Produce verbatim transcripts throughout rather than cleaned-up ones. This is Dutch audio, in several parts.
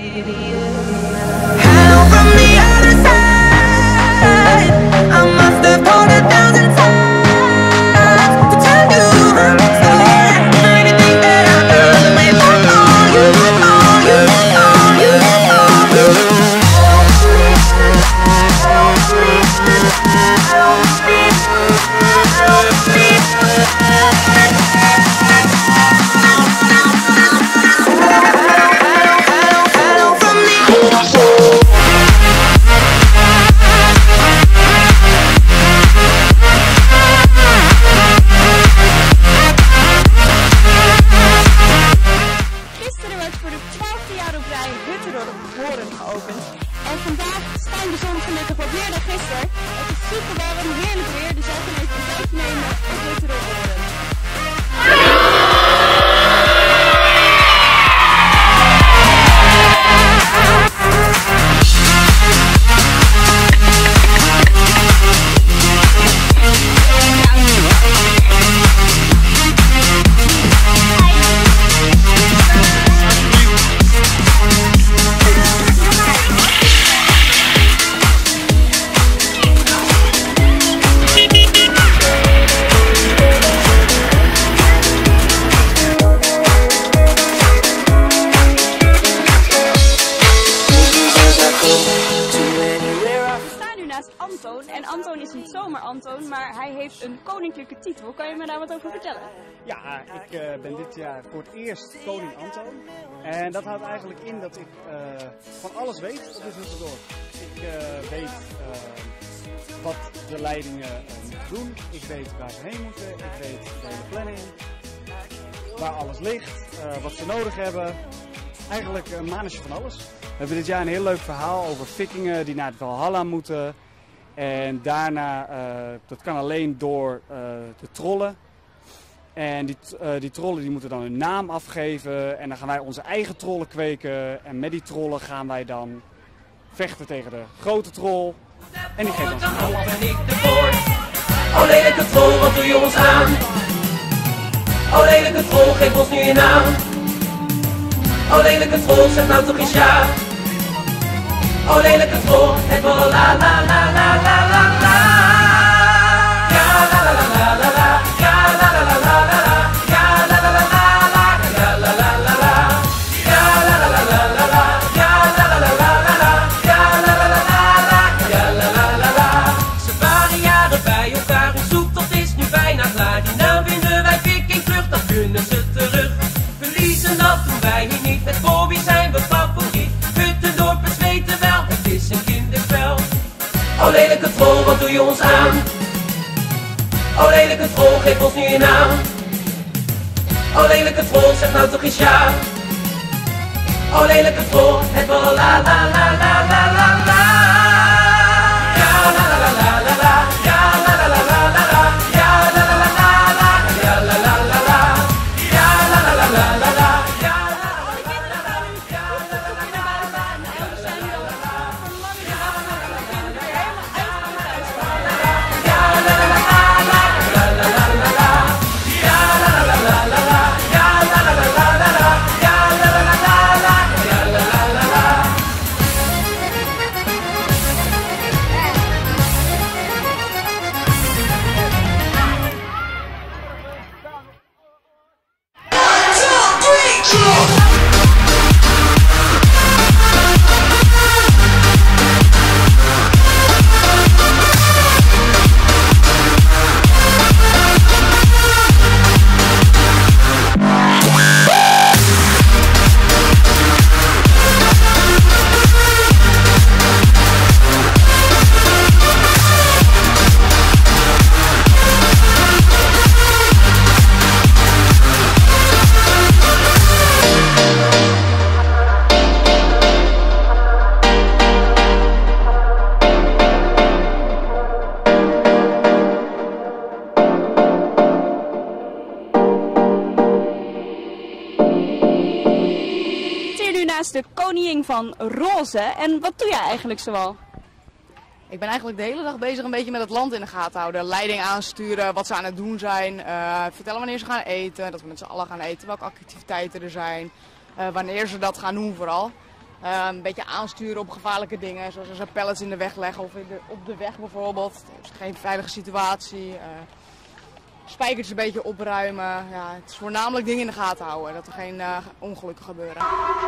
Hello from the other side. I must have called a thousand times to tell you I'm sorry for anything that I've done. Way back on you, on you, on you, on you. Hello from the other side. Hello from the other side. Hello from the other side. Gisteren werd voor de twaalfde jaar op rij Huttenrollen Horen geopend. En vandaag schijnt de zon gelukkig wat meer dan gisteren. Het is super warm, heerlijk weer, dus jij kan even een kijkje nemen op Huttenrollen Horen. Antoon. En Antoon is niet zomaar Antoon, maar hij heeft een koninklijke titel. Kan je me daar wat over vertellen? Ja, ik uh, ben dit jaar voor het eerst koning Antoon. En dat houdt eigenlijk in dat ik uh, van alles weet op dit Huttenrollen. Ik uh, weet uh, wat de leidingen uh, moeten doen. Ik weet waar ze heen moeten. Ik weet de hele planning. Waar alles ligt. Uh, wat ze nodig hebben. Eigenlijk een manetje van alles. We hebben dit jaar een heel leuk verhaal over vikingen die naar het Valhalla moeten. En daarna, uh, dat kan alleen door uh, de trollen. En die, uh, die trollen die moeten dan hun naam afgeven. En dan gaan wij onze eigen trollen kweken. En met die trollen gaan wij dan vechten tegen de grote troll. En die geeft ons een naam. Oh lelijke troll, wat doe je ons aan? Oh lelijke troll, geef ons nu je naam. Oh lelijke troll, zeg nou toch eens ja. Oh lelijke troll, het wil la la la la la la la. Ja la la la la la la. Ja la la la la la la. Ja la la la la la. Ja la la la la. Ja la la la la la la. Ja la la la la la la. Ja la la la la la. Ja la la la la. Ze waren jaren bij elkaar, hun zoektocht is nu bijna klaar. Die naam vinden wij viking terug, dan kunnen ze terug. Verliezen dat doen wij hier niet, met Bobby zijn we favoriet. Huttendorp is weten wel, het is een kinderspel. Oh lelijke troll, wat doe je ons aan? Oh lelijke troll, geef ons nu je naam. Oh lelijke troll, zeg nou toch eens ja. Oh lelijke troll, het wil la la la la la la la. Ja la la la la la la. Ja la la la la la la. Ja la la la la la. Ja la la la la. Ja la la la la la la. De koningin van Roze. En wat doe jij eigenlijk zoal? Ik ben eigenlijk de hele dag bezig een beetje met het land in de gaten houden. Leiding aansturen, wat ze aan het doen zijn. Uh, vertellen wanneer ze gaan eten, dat we met z'n allen gaan eten. Welke activiteiten er zijn. Uh, wanneer ze dat gaan doen vooral. Uh, een beetje aansturen op gevaarlijke dingen, zoals als er pallets in de weg leggen of in de, op de weg bijvoorbeeld. Dus geen veilige situatie. Uh, spijkertjes een beetje opruimen. Ja, het is voornamelijk dingen in de gaten houden, dat er geen uh, ongelukken gebeuren.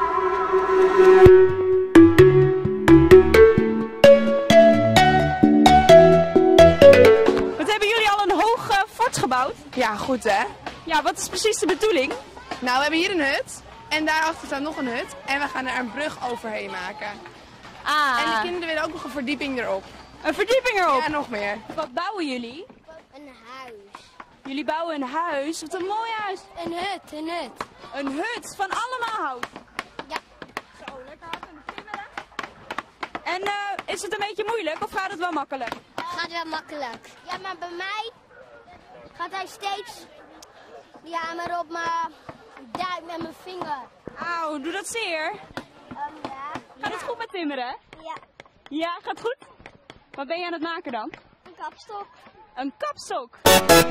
Wat hebben jullie al een hoog uh, fort gebouwd? Ja, goed hè. Ja, wat is precies de bedoeling? Nou, we hebben hier een hut. En daarachter staat nog een hut. En we gaan er een brug overheen maken. Ah, En de kinderen willen ook nog een verdieping erop. een verdieping erop. Ja, nog meer. Wat bouwen jullie? Een huis. Jullie bouwen een huis. Wat een mooi huis. Een hut, een hut. Een hut van allemaal hout. Ja. Zo, lekker hard aan de timmeren. En uh, is het een beetje moeilijk of gaat het wel makkelijk? Gaat wel makkelijk. Ja, maar bij mij gaat hij steeds die hamer op mijn duim met mijn vinger. Auw, doe dat zeer. Um, ja. Gaat het goed met timmeren? Ja, Ja, gaat goed. Wat ben je aan het maken dan? een kapstok. Een kapstok.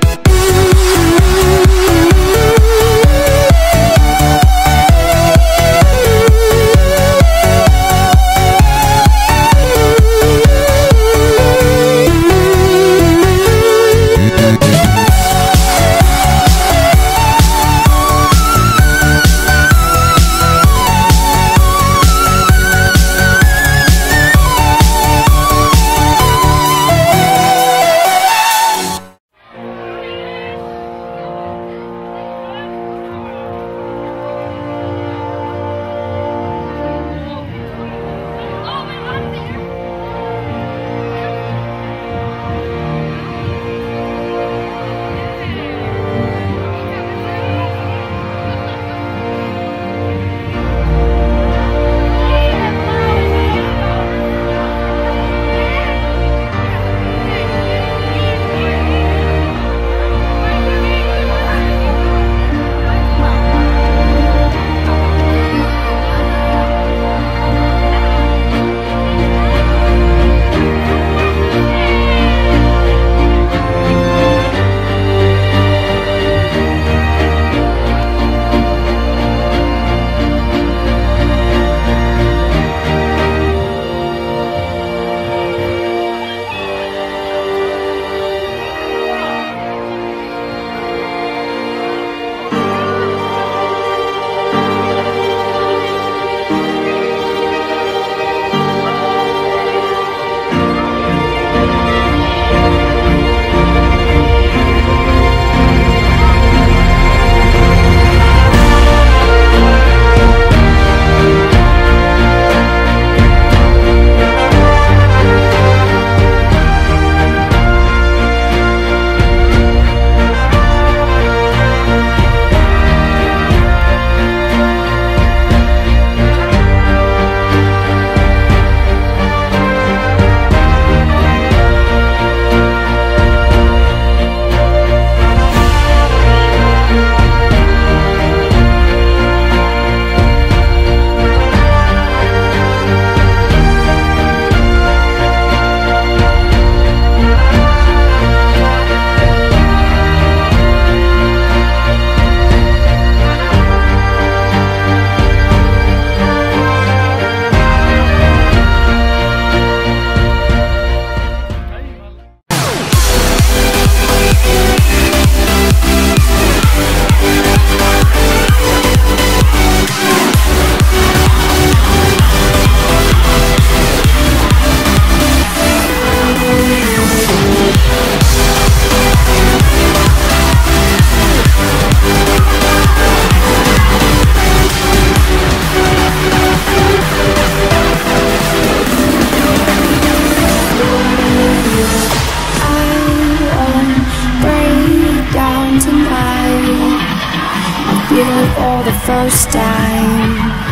first time.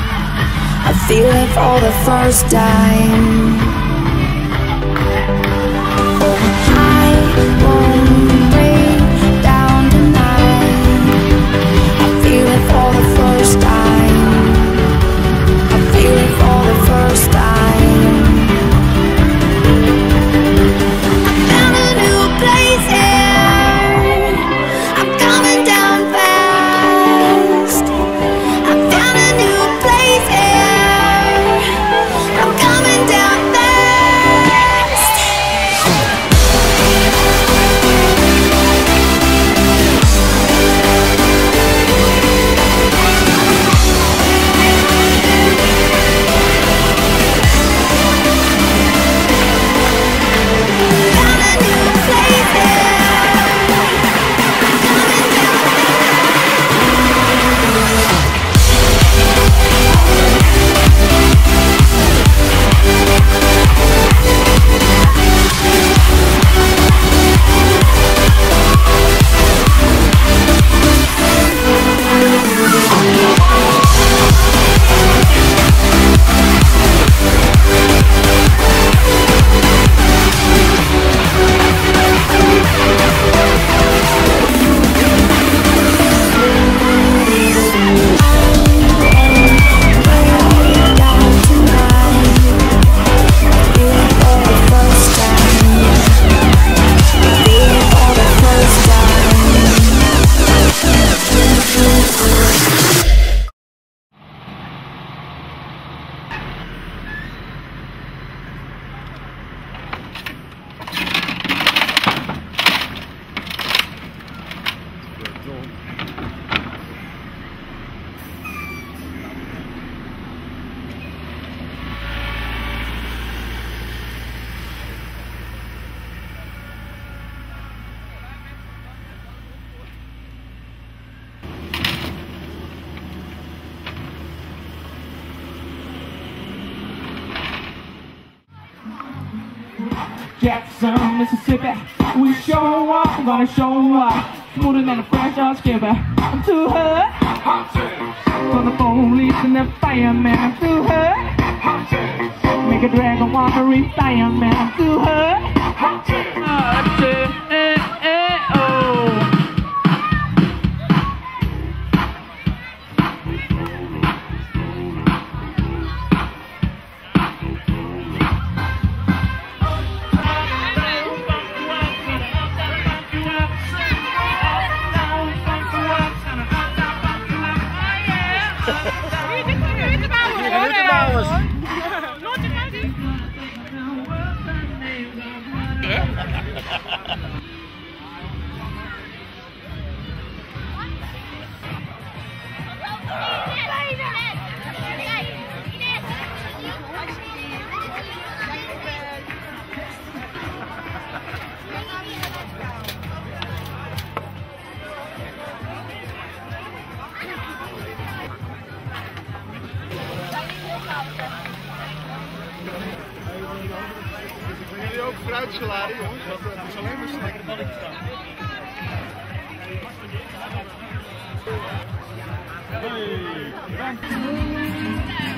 I feel it for the first time. I won't break down tonight. I feel it for the first time. I feel it for the first time. I found a new place here. I'm coming down fast. I found a new place here. Jackson, Mississippi. We show up, I'm gonna show up. Smoother than a fresh out skipper. I'm too hurt. For the police and the fireman, I'm too hurt. Make a dragon want to retire, man, I'm too hurt. Uh, eh, eh, oh. Jullie ook fruitsalade, jongens? Dat is alleen maar lekkere balletjes staan. Hey,